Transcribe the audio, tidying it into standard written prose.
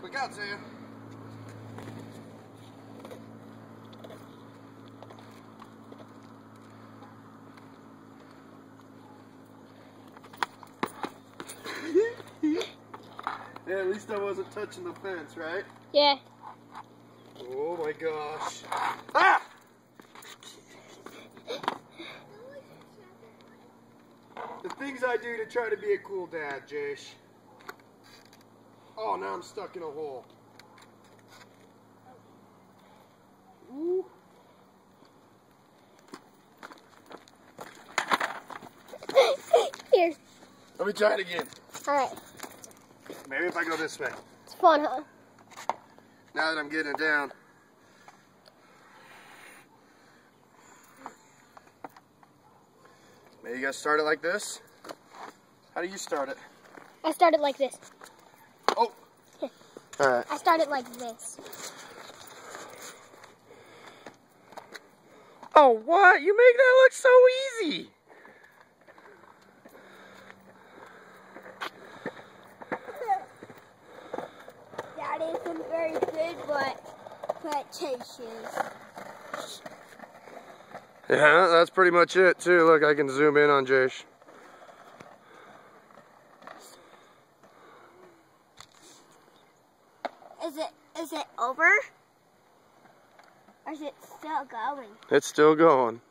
Look out, Sam. Yeah, at least I wasn't touching the fence, right? Yeah. Oh my gosh. Ah! The things I do to try to be a cool dad, Jasche. Oh, now I'm stuck in a hole. Ooh. Here. Let me try it again. Alright. Maybe if I go this way. It's fun, huh? Now that I'm getting it down. Maybe you guys start it like this? How do you start it? I started like this. Oh! Alright. I started like this. Oh, what? You make that look so easy! That isn't very good, but tastes. Yeah, that's pretty much it, too. Look, I can zoom in on Jasche. Is it over? Or is it still going? It's still going.